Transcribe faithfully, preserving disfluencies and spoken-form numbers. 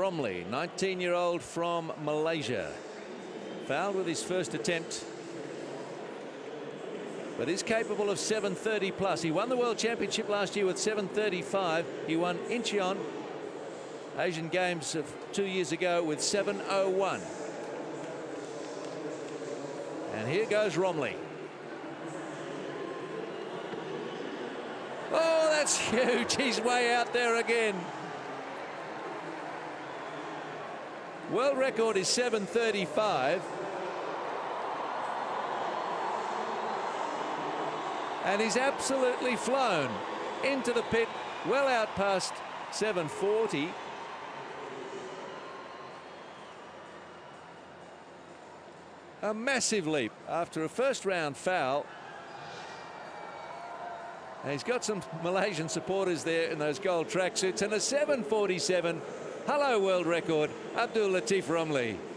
Romley, nineteen-year-old from Malaysia. Fouled with his first attempt, but is capable of seven thirty plus. He won the World Championship last year with seven thirty-five. He won Incheon Asian Games of two years ago with seven oh one. And here goes Romley. Oh, that's huge. He's way out there again. World record is seven thirty-five. And he's absolutely flown into the pit, well out past seven forty. A massive leap after a first round foul. And he's got some Malaysian supporters there in those gold tracksuits, and a seven forty-seven. Hello, world record, Abdul Latif Romley.